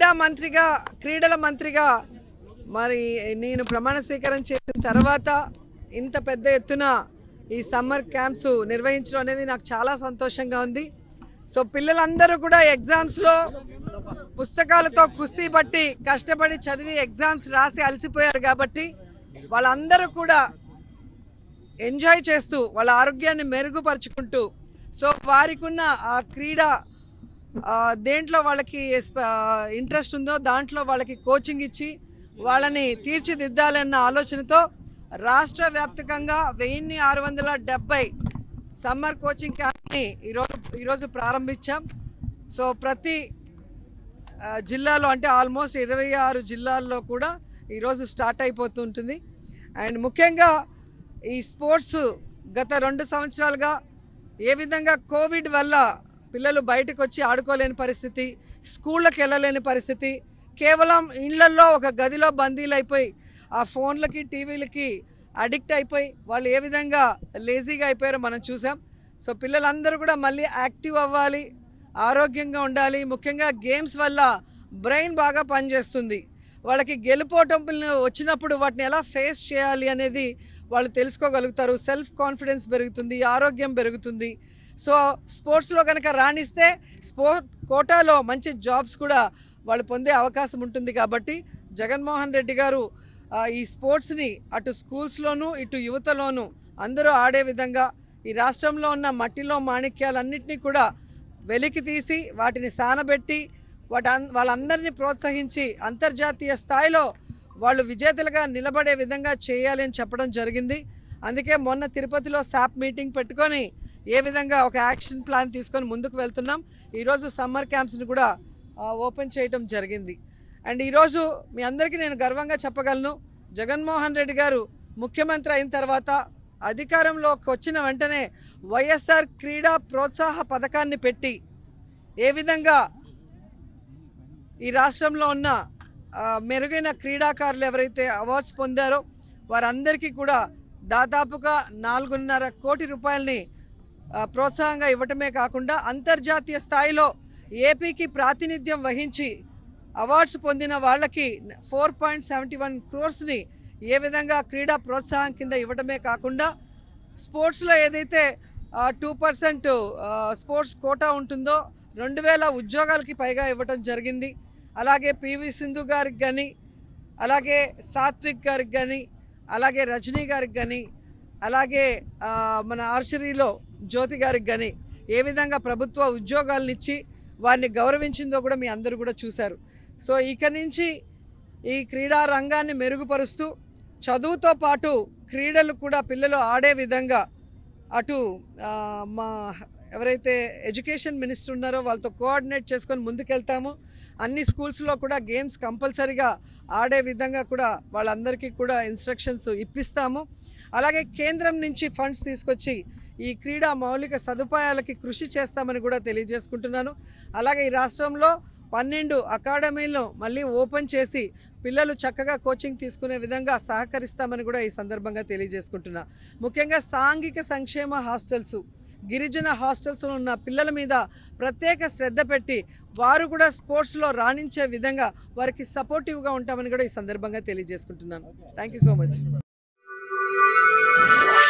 క్రీడల మంత్రిగా మరి నేను ప్రమాణ స్వీకారం చేసిన తర్వాత ఇంత పెద్ద ఎత్తున ఈ సమ్మర్ క్యాంప్స్ నిర్వహించడం అనేది నాకు చాలా సంతోషంగా ఉంది. సో పిల్లలందరూ కూడా ఎగ్జామ్స్లో పుస్తకాలతో కుస్తీ పట్టి కష్టపడి చదివి ఎగ్జామ్స్ రాసి అలసిపోయారు కాబట్టి వాళ్ళందరూ కూడా ఎంజాయ్ చేస్తూ వాళ్ళ ఆరోగ్యాన్ని మెరుగుపరుచుకుంటూ సో వారికి ఉన్న ఆ క్రీడ దేంట్లో వాళ్ళకి ఇంట్రెస్ట్ ఉందో దాంట్లో వాళ్ళకి కోచింగ్ ఇచ్చి వాళ్ళని తీర్చిదిద్దాలన్న ఆలోచనతో రాష్ట్ర వ్యాప్తంగా 1670 సమ్మర్ కోచింగ్ క్యాంప్ని ఈరోజు ప్రారంభించాం. సో ప్రతి జిల్లాలో అంటే ఆల్మోస్ట్ 26 జిల్లాల్లో కూడా ఈరోజు స్టార్ట్ అయిపోతుంటుంది. అండ్ ముఖ్యంగా ఈ స్పోర్ట్స్ గత 2 సంవత్సరాలుగా ఏ విధంగా కోవిడ్ వల్ల పిల్లలు బయటకు వచ్చి ఆడుకోలేని పరిస్థితి, స్కూళ్ళకి వెళ్ళలేని పరిస్థితి, కేవలం ఇళ్లల్లో ఒక గదిలో బందీలైపోయి ఆ ఫోన్లకి టీవీలకి అడిక్ట్ అయిపోయి వాళ్ళు ఏ విధంగా లేజీగా అయిపోయారో మనం చూసాం. సో పిల్లలందరూ కూడా మళ్ళీ యాక్టివ్ అవ్వాలి, ఆరోగ్యంగా ఉండాలి. ముఖ్యంగా గేమ్స్ వల్ల బ్రెయిన్ బాగా పనిచేస్తుంది. వాళ్ళకి గెలుపోటములు వచ్చినప్పుడు వాటిని ఎలా ఫేస్ చేయాలి అనేది వాళ్ళు తెలుసుకోగలుగుతారు. సెల్ఫ్ కాన్ఫిడెన్స్ పెరుగుతుంది, ఆరోగ్యం పెరుగుతుంది. సో స్పోర్ట్స్లో కనుక రాణిస్తే స్పోర్ట్ కోటాలో మంచి జాబ్స్ కూడా వాళ్ళు పొందే అవకాశం ఉంటుంది. కాబట్టి జగన్మోహన్ రెడ్డి గారు ఈ స్పోర్ట్స్ని అటు స్కూల్స్లోనూ ఇటు యువతలోనూ అందరూ ఆడే విధంగా ఈ రాష్ట్రంలో ఉన్న మట్టిలో మాణిక్యాలన్నింటినీ కూడా వెలికి తీసి వాటిని సానబెట్టి వాళ్ళందరినీ ప్రోత్సహించి అంతర్జాతీయ స్థాయిలో వాళ్ళు విజేతలుగా నిలబడే విధంగా చేయాలి అని చెప్పడం జరిగింది. అందుకే మొన్న తిరుపతిలో శాప్ మీటింగ్ పెట్టుకొని ఏ విధంగా ఒక యాక్షన్ ప్లాన్ తీసుకొని ముందుకు వెళ్తున్నాం. ఈరోజు సమ్మర్ క్యాంప్స్ని కూడా ఓపెన్ చేయడం జరిగింది. అండ్ ఈరోజు మీ అందరికీ నేను గర్వంగా చెప్పగలను, జగన్మోహన్ రెడ్డి గారు ముఖ్యమంత్రి అయిన తర్వాత అధికారంలోకి వచ్చిన వెంటనే వైఎస్ఆర్ క్రీడా ప్రోత్సాహ పథకాన్ని పెట్టి ఏ విధంగా ఈ రాష్ట్రంలో ఉన్న మెరుగైన క్రీడాకారులు ఎవరైతే అవార్డ్స్ పొందారో వారందరికీ కూడా దాదాపుగా 4.5 కోటి రూపాయలని ప్రోత్సాహంగా ఇవ్వటమే కాకుండా అంతర్జాతీయ స్థాయిలో ఏపీకి ప్రాతినిధ్యం వహించి అవార్డ్స్ పొందిన వాళ్ళకి 4.71 క్రోర్స్ని ఏ విధంగా క్రీడా ప్రోత్సాహం కింద ఇవ్వటమే కాకుండా స్పోర్ట్స్లో ఏదైతే 2% స్పోర్ట్స్ కోటా ఉంటుందో 2000 ఉద్యోగాలకి పైగా ఇవ్వటం జరిగింది. అలాగే పివి సింధు గారికి కానీ, అలాగే సాత్విక్ గారికి కానీ, అలాగే రజనీ గారికి కానీ, అలాగే మన ఆర్చరీలో జ్యోతి గారికి కానీ ఏ విధంగా ప్రభుత్వ ఉద్యోగాలను ఇచ్చి వారిని గౌరవించిందో కూడా మీ అందరూ కూడా చూశారు. సో ఇక నుంచి ఈ క్రీడా రంగాన్ని మెరుగుపరుస్తూ చదువుతో పాటు క్రీడలు కూడా పిల్లలు ఆడే విధంగా అటు మా ఎవరైతే ఎడ్యుకేషన్ మినిస్టర్ ఉన్నారో వాళ్ళతో కోఆర్డినేట్ చేసుకొని ముందుకెళ్తాము. అన్ని స్కూల్స్లో కూడా గేమ్స్ కంపల్సరీగా ఆడే విధంగా కూడా వాళ్ళందరికీ కూడా ఇన్స్ట్రక్షన్స్ ఇప్పిస్తాము. అలాగే కేంద్రం నుంచి ఫండ్స్ తీసుకొచ్చి ఈ క్రీడా మౌలిక సదుపాయాలకి కృషి చేస్తామని కూడా తెలియజేసుకుంటున్నాను. అలాగే ఈ రాష్ట్రంలో 12 అకాడమీలను మళ్ళీ ఓపెన్ చేసి పిల్లలు చక్కగా కోచింగ్ తీసుకునే విధంగా సహకరిస్తామని కూడా ఈ సందర్భంగా తెలియజేసుకుంటున్నా. ముఖ్యంగా సాంఘిక సంక్షేమ హాస్టల్స్, గిరిజన హాస్టల్స్లో ఉన్న పిల్లల మీద ప్రత్యేక శ్రద్ధ పెట్టి వారు కూడా స్పోర్ట్స్లో రాణించే విధంగా వారికి సపోర్టివ్గా ఉంటామని కూడా ఈ సందర్భంగా తెలియజేసుకుంటున్నాను. Thank you so much.